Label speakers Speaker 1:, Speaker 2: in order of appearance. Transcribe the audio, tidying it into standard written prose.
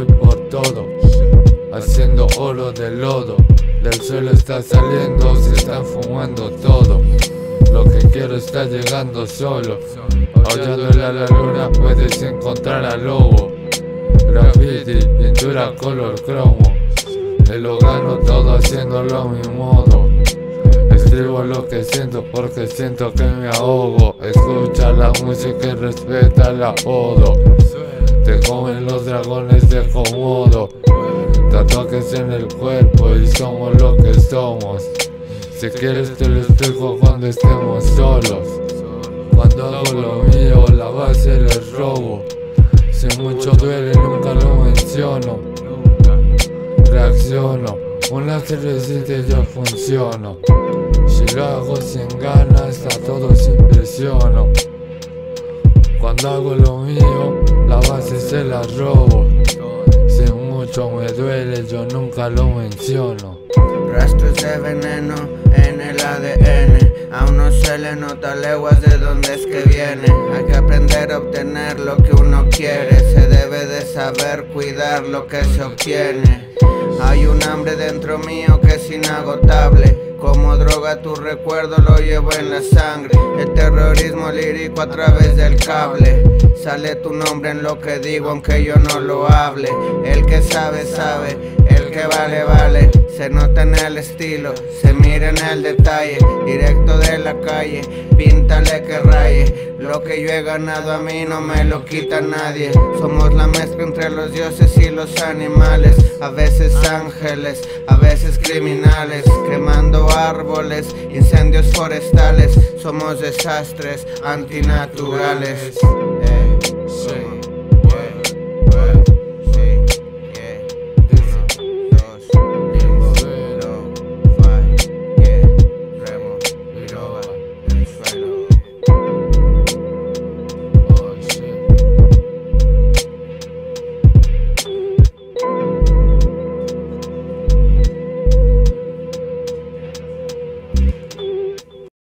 Speaker 1: voy por todo, haciendo oro de lodo. Del suelo está saliendo, se están fumando todo. Lo que quiero está llegando solo. Aullándole a la luna puedes encontrar al lobo. Graffiti, pintura color cromo. Me lo gano todo haciéndolo a mi modo. Escribo lo que siento porque siento que me ahogo. Escucha la música y respeta el apodo. Te comen los dragones de Komodo. Tatuajes en el cuerpo y somos lo que somos. Si quieres te lo explico cuando estemos solos. Cuando hago lo mío, la base les robo. Si mucho duele nunca lo menciono. Reacciono, una cervecita y yo funciono. Si lo hago sin ganas, a todos impresiono. Cuando hago lo mío, la base se la robo. Si mucho me duele, yo nunca lo menciono.
Speaker 2: Rastros de veneno en el ADN. A uno se le nota leguas de dónde es que viene. Hay que aprender a obtener lo que uno quiere. Se debe de saber cuidar lo que se obtiene. Hay un hambre dentro mío que es inagotable. Como droga tu recuerdo lo llevo en la sangre. El terrorismo lírico a través del cable. Sale tu nombre en lo que digo aunque yo no lo hable. El que sabe, sabe, el que vale, vale. Se nota en el estilo, se mira en el detalle. Directo de la calle, píntale que raye. Lo que yo he ganado a mí no me lo quita nadie. Somos la mezcla entre los dioses y los animales. A veces ángeles, a veces criminales. Quemando árboles, incendios forestales. Somos desastres antinaturales.